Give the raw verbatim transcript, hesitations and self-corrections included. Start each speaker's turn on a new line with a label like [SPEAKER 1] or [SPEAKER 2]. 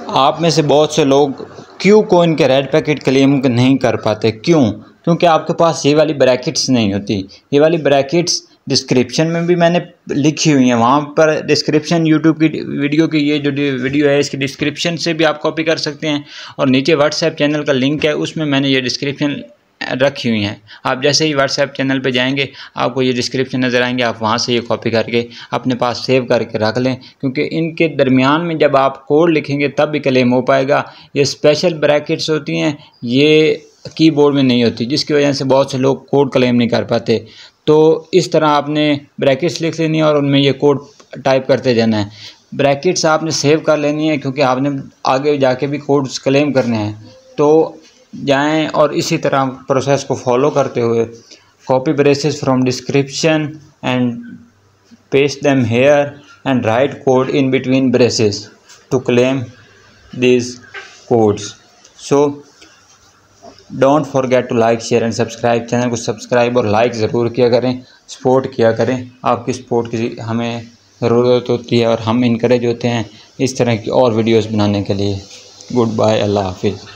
[SPEAKER 1] आप में से बहुत से लोग क्यू कॉइन के रेड पैकेट क्लेम नहीं कर पाते। क्यों? क्योंकि आपके पास ये वाली ब्रैकेट्स नहीं होती। ये वाली ब्रैकेट्स डिस्क्रिप्शन में भी मैंने लिखी हुई हैं, वहाँ पर डिस्क्रिप्शन यूट्यूब की वीडियो की ये जो वीडियो है इसकी डिस्क्रिप्शन से भी आप कॉपी कर सकते हैं, और नीचे व्हाट्सएप चैनल का लिंक है उसमें मैंने ये डिस्क्रिप्शन रखी हुई हैं। आप जैसे ही व्हाट्सएप चैनल पे जाएंगे आपको ये डिस्क्रिप्शन नज़र आएंगे, आप वहाँ से ये कॉपी करके अपने पास सेव करके रख लें, क्योंकि इनके दरमियान में जब आप कोड लिखेंगे तब भी क्लेम हो पाएगा। ये स्पेशल ब्रैकेट्स होती हैं, ये कीबोर्ड में नहीं होती, जिसकी वजह से बहुत से लोग कोड क्लेम नहीं कर पाते। तो इस तरह आपने ब्रैकेट्स लिख लेनी है और उनमें ये कोड टाइप करते जाना है। ब्रैकेट्स आपने सेव कर लेनी है क्योंकि आपने आगे जाके भी कोड्स क्लेम करने हैं। तो जाएं और इसी तरह प्रोसेस को फॉलो करते हुए copy braces from description and paste them here and write code in between braces to claim these codes. So don't forget to like, share and subscribe. Channel को सब्सक्राइब और लाइक ज़रूर किया करें, support किया करें। आपकी सपोर्ट की हमें ज़रूरत होती है और हम इनकरेज होते हैं इस तरह की और वीडियोस बनाने के लिए। गुड बाय, अल्लाह हाफिज़।